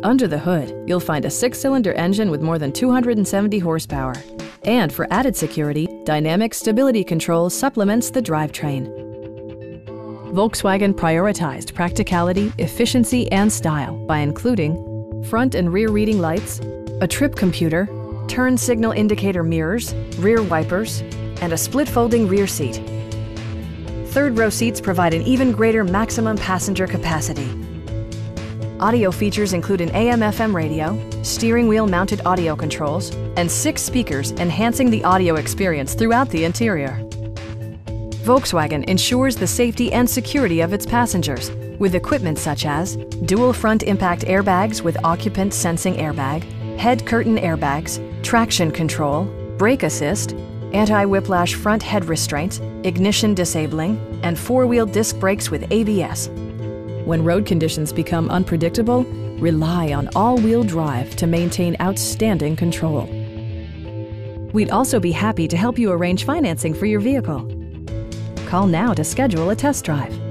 Under the hood, you'll find a 6-cylinder engine with more than 270 horsepower. And for added security, dynamic stability control supplements the drivetrain. Volkswagen prioritized practicality, efficiency, and style by including front and rear reading lights, a trip computer, turn signal indicator mirrors, rear wipers, and a split-folding rear seat. Third-row seats provide an even greater maximum passenger capacity. Audio features include an AM/FM radio, steering wheel-mounted audio controls, and 6 speakers enhancing the audio experience throughout the interior. Volkswagen ensures the safety and security of its passengers with equipment such as dual front impact airbags with occupant sensing airbag, head curtain airbags, traction control, brake assist, anti-whiplash front head restraints, ignition disabling, and 4-wheel disc brakes with ABS. When road conditions become unpredictable, rely on all-wheel drive to maintain outstanding control. We'd also be happy to help you arrange financing for your vehicle. Call now to schedule a test drive.